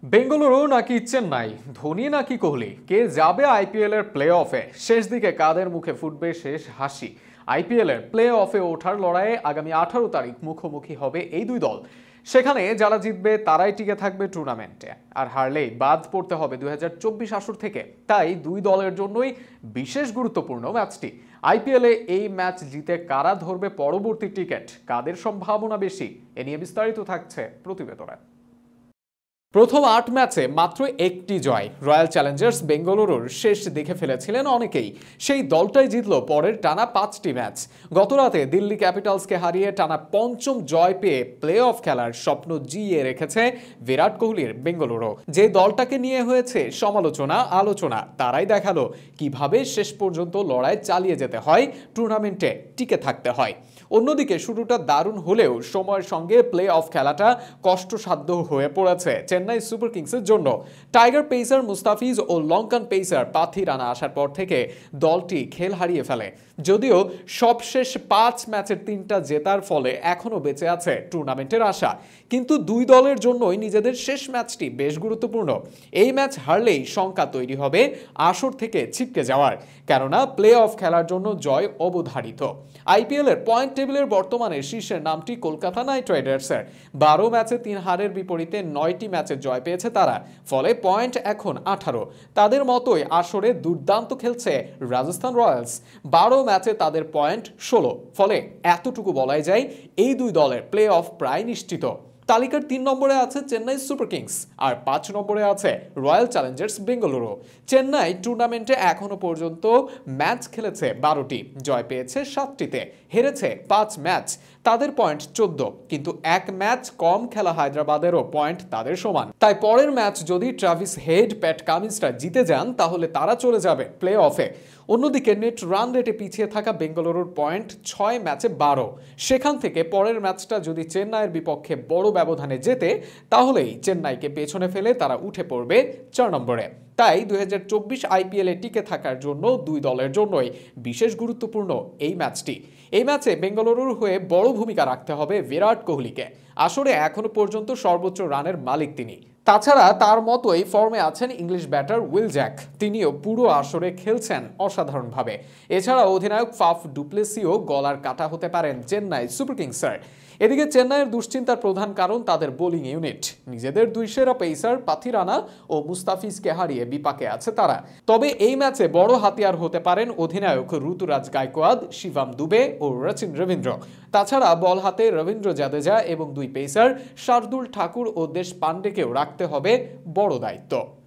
বেঙ্গালুরু নাকি চেন্নাই, ধোনি নাকি কোহলি, কে যাবে আইপিএল এর প্লে অফে? শেষ দিকে কাদের মুখে ফুটবে শেষ হাসি? আইপিএল এর প্লে অফে ওঠার লড়াইয়ে আগামী 18 তারিখ মুখোমুখি হবে এই দুই দল। সেখানে যারা জিতবে তারাই টিকে থাকবে টুর্নামেন্টে, আর হারলেই বাদ পড়তে হবে 2024 আসর থেকে। তাই দুই দলের জন্যই বিশেষ গুরুত্বপূর্ণ ম্যাচটি। আইপিএলে এই ম্যাচ জিতে কারা ধরবে পরবর্তী টিকিট, কাদের সম্ভাবনা বেশি, এ নিয়ে বিস্তারিত থাকছে প্রতিবেদনে। প্রথম 8 ম্যাচে মাত্র একটি জয়। রয়্যাল চ্যালেঞ্জার্স বেঙ্গালুরুর শেষ দেখে ফেলেছিলেন অনেকেই। সেই দলটাই জিতল পরের টানা 5টি ম্যাচ। গতরাতে দিল্লি ক্যাপিটালসকে হারিয়ে টানা 5ম জয় পেয়ে প্লে অফ খেলার স্বপ্ন জিইয়ে রেখেছে বিরাট কোহলির বেঙ্গালুরু। যে দলটাকে নিয়ে হয়েছে সমালোচনা আলোচনা, তারাই দেখালো কিভাবে শেষ পর্যন্ত লড়াই চালিয়ে যেতে হয়, টুর্নামেন্টে টিকে থাকতে হয়। অন্যদিকে শুরুটা দারুণ হলেও সময়ের সঙ্গে প্লে অফ খেলাটা কষ্টসাধ্য হয়ে পড়েছে চেন্নাই সুপার কিংসের জন্য। টাইগার পেসার মুস্তাফিজ ও লঙ্কান পেসার পাথি রানা আসার পর থেকে দলটি খেল হারিয়ে ফেলে। যদিও সবশেষ 5 ম্যাচের 3টা জেতার ফলে এখনও বেঁচে আছে টুর্নামেন্টের আশা, কিন্তু দুই দলের জন্যই নিজেদের শেষ ম্যাচটি বেশ গুরুত্বপূর্ণ। এই ম্যাচ হারলেই শঙ্কা তৈরি হবে আসর থেকে ছিটকে যাওয়ার, কেননা প্লে অফ খেলার জন্য জয় অবধারিত। আইপিএল এর পয়েন্ট টেবিলের বর্তমানে শীর্ষের নামটি কলকাতা নাইট রাইডার্সের। 12 ম্যাচে 3 হারের বিপরীতে 9টি ম্যাচে জয় পেয়েছে তারা, ফলে পয়েন্ট এখন 18। তাদের মতোই আসরে দুর্দান্ত খেলছে রাজস্থান রয়্যালস। 12 ম্যাচে তাদের পয়েন্ট 16, ফলে এতটুকু বলাই যায় এই দুই দলের প্লে অফ প্রায় নিশ্চিত। তালিকার 3 নম্বরে আছে চেন্নাই সুপার কিংস, আর 5 নম্বরে আছে রয়্যাল চ্যালেঞ্জার্স বেঙ্গালুরু। চেন্নাই টুর্নামেন্টে এখনো পর্যন্ত ম্যাচ খেলেছে 12টি, জয় পেয়েছে 7টিতে, হেরেছে 5 ম্যাচ। তাদের পয়েন্ট 14, কিন্তু এক ম্যাচ কম খেলা হায়দ্রাবাদেরও পয়েন্ট তাদের সমান। তাই পরের ম্যাচ যদি ট্রাভিস হেড, প্যাট কামিন্সরা জিতে যান, তাহলে তারা চলে যাবে প্লে অফে। অন্যদিকে নেট রান রেটে পিছিয়ে থাকা বেঙ্গালুরুর পয়েন্ট 6 ম্যাচে 12। সেখান থেকে পরের ম্যাচটা যদি চেন্নাইয়ের বিপক্ষে বড় ব্যবধানে জেতে, তাহলেই চেন্নাইকে পেছনে ফেলে তারা উঠে পড়বে 4 নম্বরে। তাই 2024 আইপিএলে টিকে থাকার জন্য দুই দলের জন্যই বিশেষ গুরুত্বপূর্ণ এই ম্যাচটি। এই ম্যাচে বেঙ্গালুরুর হয়ে বড় ভূমিকা রাখতে হবে বিরাট কোহলিকে। আসরে এখনো পর্যন্ত সর্বোচ্চ রানের মালিক তিনি। তাছাড়া তার মতোই ফর্মে আছেন ইংলিশ ব্যাটার উইল জ্যাক, তিনিও পুরো আসরে খেলছেন অসাধারণভাবে। এছাড়া অধিনায়ক ফাফ ডুপ্লেসিও গলার কাটা হতে পারেন চেন্নাই সুপার কিংসের। এদিকে চেন্নাইয়ের দুশ্চিন্তার প্রধান কারণ তাদের বোলিং ইউনিট। নিজেদের দুই সেরা পেসার পাথি রানা ও মুস্তাফিজকে হারিয়ে বিপাকে আছে তারা। তবে এই ম্যাচে বড় হাতিয়ার হতে পারেন অধিনায়ক ঋতুরাজ গায়কোয়াদ, শিবম দুবে ও রচিন রবীন্দ্র। তাছাড়া বল হাতে রবীন্দ্র জাদেজা এবং দুই পেসার শার্দুল ঠাকুর ও দেশ পান্ডেকেও রাখতে হবে বড় দায়িত্ব।